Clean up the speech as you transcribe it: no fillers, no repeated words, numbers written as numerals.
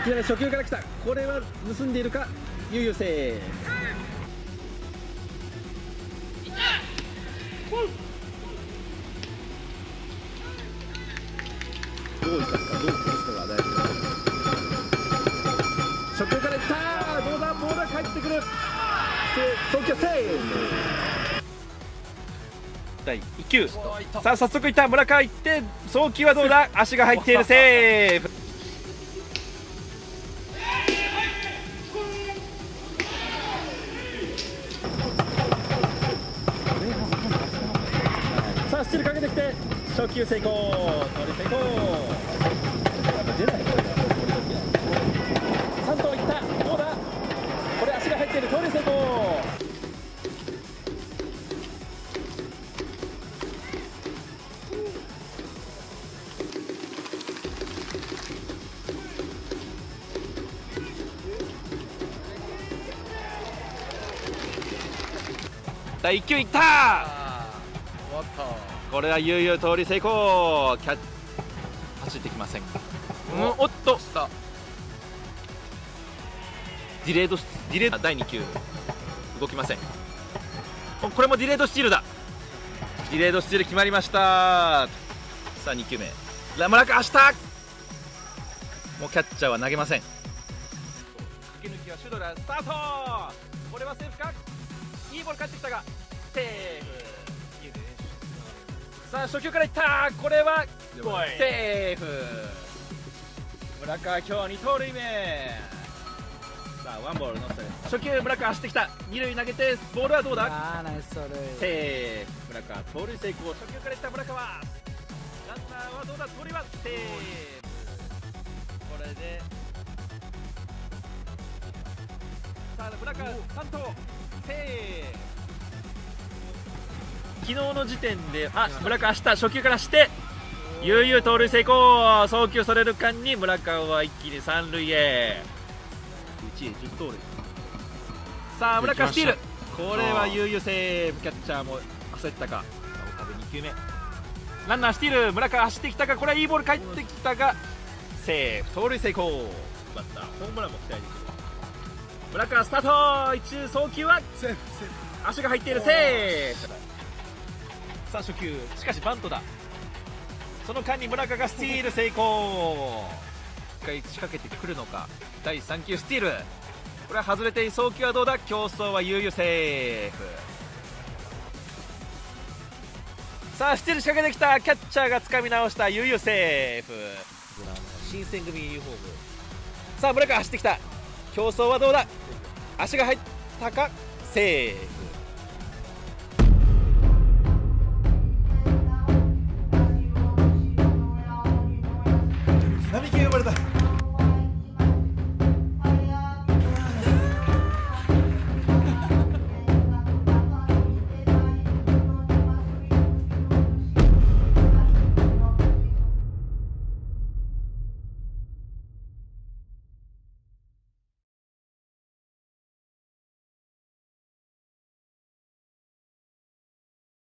きなり初球から来た。これは盗んでいるか。悠々セーフ。どう生かすか、どう崩すかが大事だ。初球からいった。どうだ、ボールが返ってくる。送球セーフ。 第1球。さあ早速いった村川いって、送球はどうだ。足が入っている。セーフ。 さあスチールかけてきて初球成功。盗塁成功。出ない。3頭いった。どうだ。これ足が入っている。盗塁成功。 第1球いった。これは悠々盗塁成功。キャッ走ってきません。おっとディレード第2球動きません。これもディレードスチールだ。ディレードスチール決まりました。さあ2球目ラムラカした。もうキャッチャーは投げません。駆け抜きはシュドラスタート。これはセーフか。いいボール返ってきたがセーフ。さあ初球からいった。これはセーフ。村川今日2盗塁目。さあワンボールノーストライク。初球村川走ってきた。二塁投げてボールはどうだ。 ナイス盗塁。 セーフ。村川盗塁成功。初球からいった村川。ランナーはどうだ。盗塁はセーフ。これでさあ村川3投セーフ。昨日の時点で村川した初球からして悠々盗塁成功。送球される間に村川は一気に三塁へ。1へ10盗塁。さあ村川スティール。これは悠々セーフ。キャッチャーも焦ったか。岡部2球目ランナースティール。村川走ってきたがこれはいいボール返ってきたがセーフ。盗塁成功。バッターホームランも期待できる。村川スタート。1送球はセーフ。足が入っている。セーフ。さあ初球しかしバントだ。その間に村川がスティール成功。一回仕掛けてくるのか。第3球スティール。これは外れて送球はどうだ。競争は悠々セーフ。さあスティール仕掛けてきた。キャッチャーがつかみ直した。悠々セーフ。新選組ユニフォーム。さあ村川走ってきた。競争はどうだ。足が入ったか。セーフ。